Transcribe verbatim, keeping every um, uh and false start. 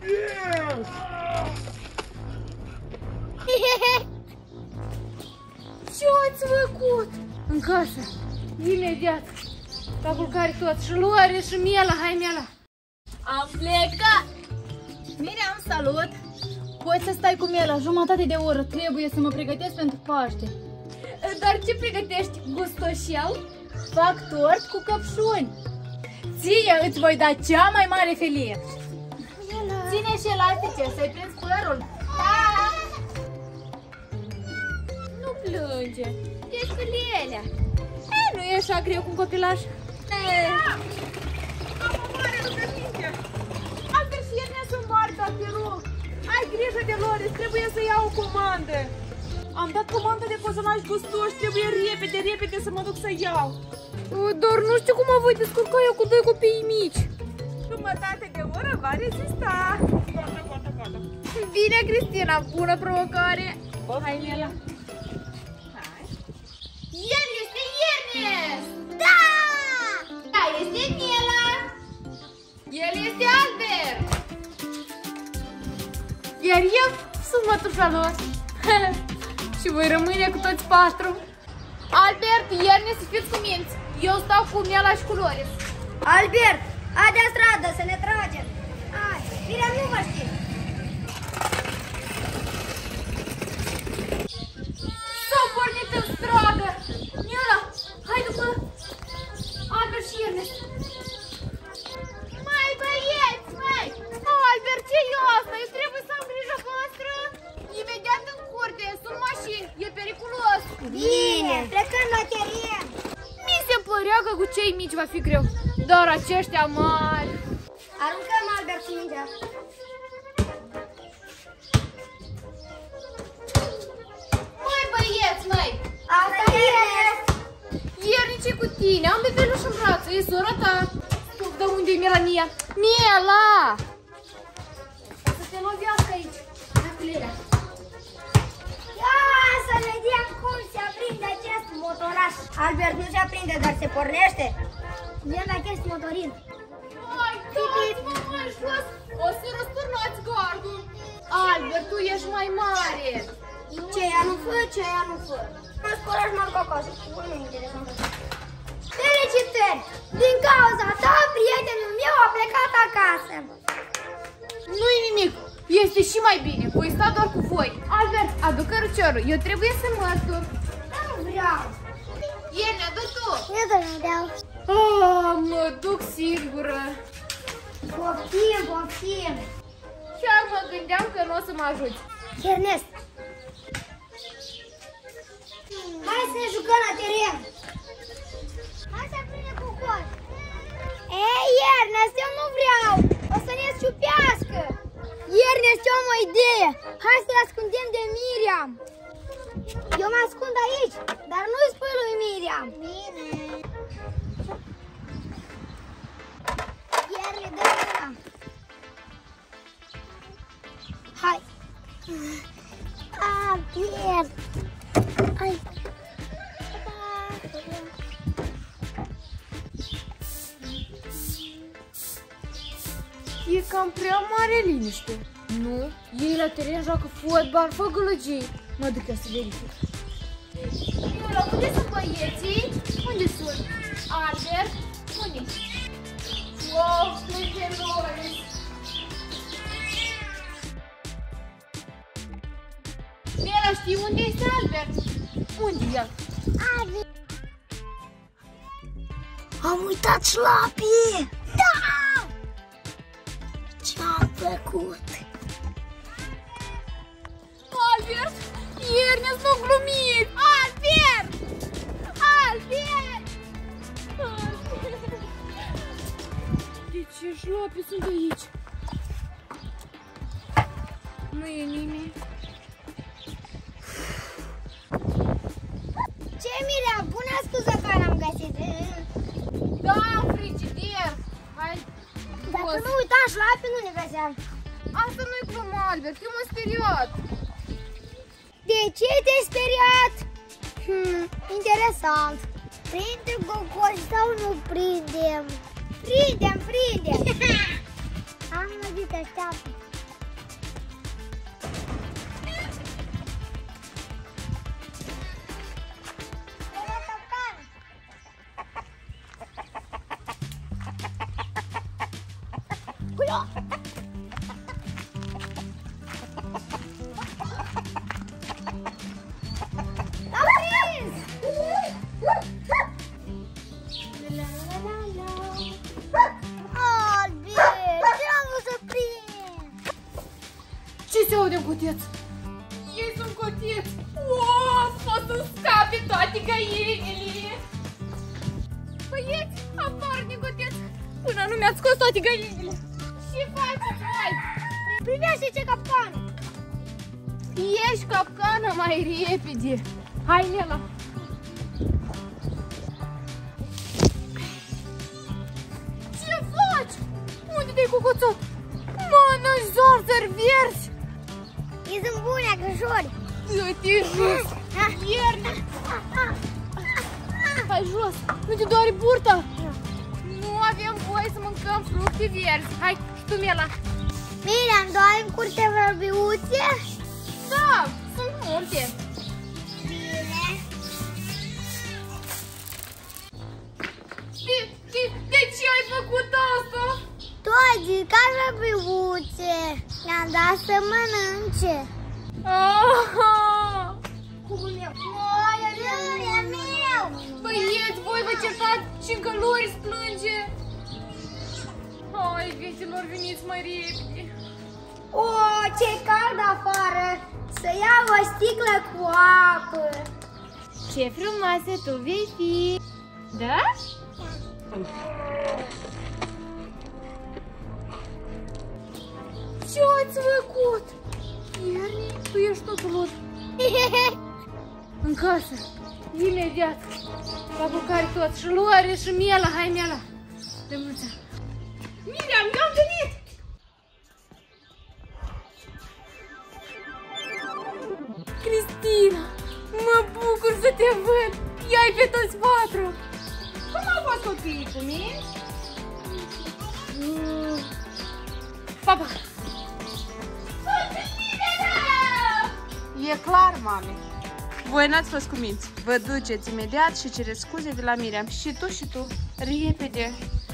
Yes! Ce ați făcut? În casă, imediat. La culcare toți, și Lore, și Miela, hai Miela. Am plecat! Miriam, salut! Poți să stai cu Miela jumătate de oră, trebuie să mă pregătesc pentru Paște. Dar ce pregătești? Gustoșel? Fac tort cu căpșuni. Ție îți voi da cea mai mare felie. Ține și elastice, să-i prins părul. Da. Nu plânge, ești felielea. E, nu e așa greu cu un copilaș? E. Am o mare rugăminte. Altă și ele sunt mari, dar te rog. Ai grijă de lor, trebuie să iau o comandă. Am dat comandă de cozonași gustoși, trebuie repede, repede să mă duc să iau. Doar nu știu cum mă voi descurca eu cu doi copii mici. Jumătate de oră va rezista. Gata, gata, gata. Bine, Cristina, bună provocare. Hai, Miela. Hai. El este Ernest! Da! Da, este Miela! El este Albert! Iar eu sunt mătușa lor. Și voi rămâne cu toți patru. Albert, Ernest, fiți cu minți. Eu stau cu Miela și cu Loris. Albert, hai de stradă să ne tragem. Hai, Miriam nu vă știu. S-au pornit în stradă. Miela, hai după Albert și Ernest. Mai băieți, mai! Albert, ce e asta? Eu trebuie să am grijă voastră. Imediat în curte, sunt mașini, e periculos. Bine, plecăm la teren. Mi se părea că cu cei mici va fi greu, dar aceștia mari... Aruncăm, Albert, și mingea. Măi băieți, măi! Asta e! Iernice cu tine, am bebeluș în brață, e sora ta. De unde e Melania? Miela! Să te lovească aici, Aculera. Ia să vedem cum se aprinde acest motoraș. Albert nu se aprinde, dar se pornește. Ia la acest motorin. Hai, dați-mă mai jos, o să răsturnați gardul. Albert, tu ești mai mare. Ce ea nu fă, ce ea nu fă. Mă scuraj marca acasă. Nu e interesant. Felicitări! Din cauza ta, prietenul meu a plecat acasă. Nu-i nimic, este și mai bine, voi sta doar cu voi. Albert, adu căruciorul, eu trebuie să mărtur. Nu vreau. Iernea, dă tu. Eu să nu vreau. Oh, mă duc singură. Poftim, poftim. Chiar mă gândeam că nu o să mă ajuți. Ernest, hai să ne jucăm la teren. Hai să prinde cu coș. Ei, Ernest, eu nu vreau. O să ne ciupească. Ernest, eu am o idee. Hai să-l ascundem de Miriam. Eu mă ascund aici, dar nu-i spui lui Miriam. Bine. Ernest, dă mâna. Hai. Ah, pierd. Hai. E cam prea mare liniște. Nu, ei la teren joacă fotbal, fă gălăgii. Mă duc eu să verific. Miola, unde sunt băieții? Unde sunt? Albert? Unde? Wow, plece Loris. Miela, știi unde este Albert? Unde e el? Abi. Am uitat șlapii! Da! Ce-am făcut? Albert! Ernest, nu glumit! Albert! Albert! Albert! De ce șlapii sunt aici? Nu e nimic. Ce, Miriam? Bună scuză că n-am găsit. Da, frigider! Hai! Dacă nu uitam șlapii, nu ne găseam. Asta nu-i glumă, Albert, eu m-am speriat. De ce te-ai speriat? Hmm, interesant. Prindem gogoși sau nu prindem? Prindem, prindem! Am lăbit, așteaptă. Am prins! Albert, ce am vrut să prind? Ce se aude în coteț? Ei sunt cotiți. Of, o să scape toate găinile. Băieți, afară din coteț, până nu mi-ați scos toate găinile. Ce faceți, hai? Privește ce capcană! Ieși capcană mai repede. Hai, Nela. Ce faci? Unde te-ai cucuțat? Mănă, zarzări verzi. Ei sunt bune, agăjori! Dă-te jos. Ierne. Hai jos, nu te doare burta? Nu avem voie să mâncăm fructe verzi. Hai, și tu, Nela. Miriam, doar în curte vorbiuțe? Da, sunt multe. Bine. De, de, de ce ai făcut asta? Tu ai zis ca vorbiuțe. I-am dat să mănânce. Ah, Cubul meu. Oi, e meu! băieți, voi vă certați și încă lor plânge. Hai, veților, veniți mai repede. O, ce cald afară! Să iau o sticlă cu apă. Ce frumoasă tu vei fi. Da? Ce ați făcut? Ierni, tu ești totul lor. În casă, imediat. La bucare toți, și Lore, și Miela, hai Miela. De mulți ani. Miriam, eu am venit. Cristina, mă bucur să te văd. I-ai pe toți patru. Cum au fost copiii cu mine? Mm. Papa. E clar, mame. Voi n-ați fost cuminți. Vă duceți imediat și cereți scuze de la Miriam. Și tu, și tu. Repede.